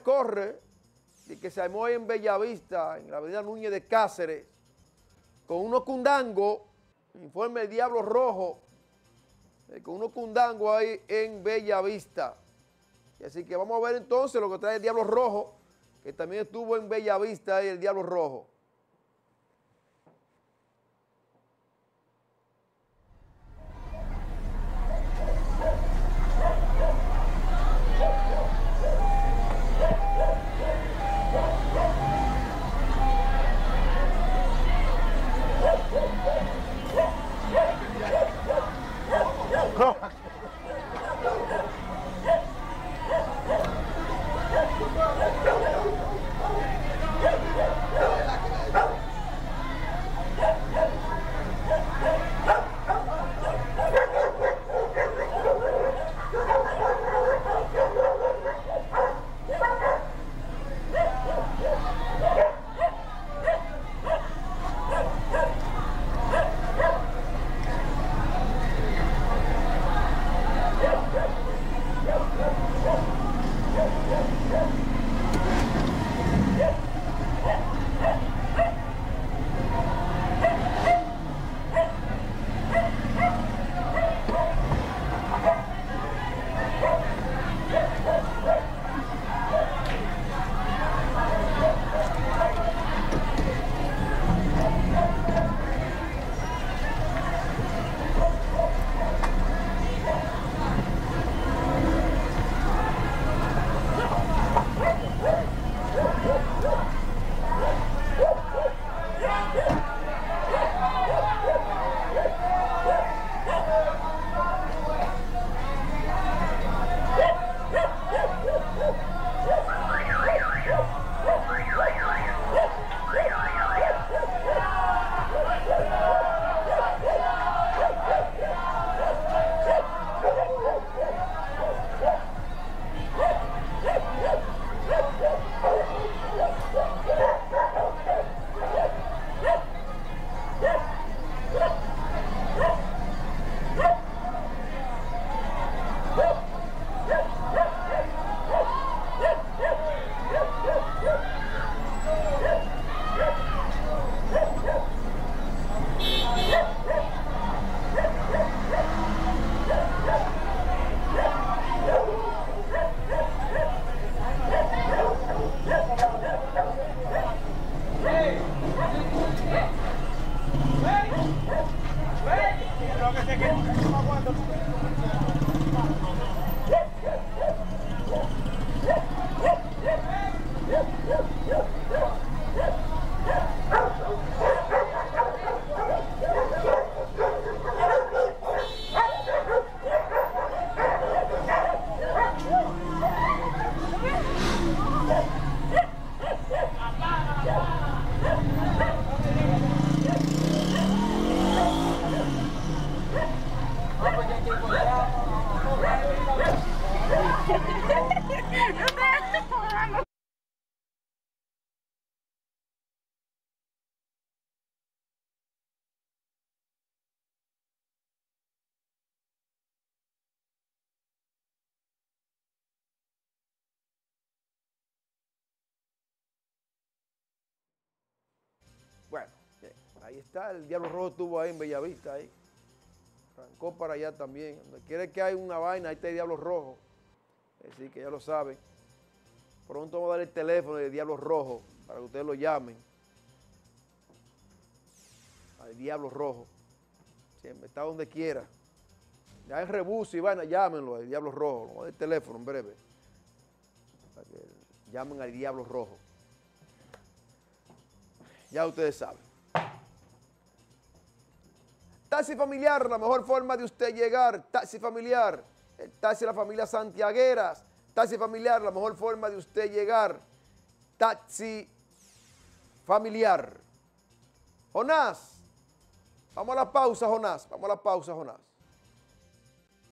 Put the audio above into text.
corre y que se armó ahí en Bellavista, en la avenida Núñez de Cáceres, con unos cundangos, informe el Diablo Rojo, con unos cundangos ahí en Bellavista. Y así que vamos a ver entonces lo que trae el Diablo Rojo, que también estuvo en Bellavista ahí el Diablo Rojo. Bueno, ahí está, el Diablo Rojo estuvo ahí en Bellavista, ahí. Arrancó para allá también. Donde quiere que hay una vaina, ahí está el Diablo Rojo. Así que ya lo saben. Pronto vamos a dar el teléfono del Diablo Rojo para que ustedes lo llamen. Al Diablo Rojo. Siempre está donde quiera. Ya en Rebus y vaina, llámenlo al Diablo Rojo. Vamos a dar el teléfono en breve. Para que llamen al Diablo Rojo. Ya ustedes saben. Taxi familiar, la mejor forma de usted llegar. Taxi familiar, el taxi de la familia Santiagueras. Taxi familiar, la mejor forma de usted llegar. Taxi familiar. Jonás, vamos a la pausa, Jonás. Vamos a la pausa, Jonás.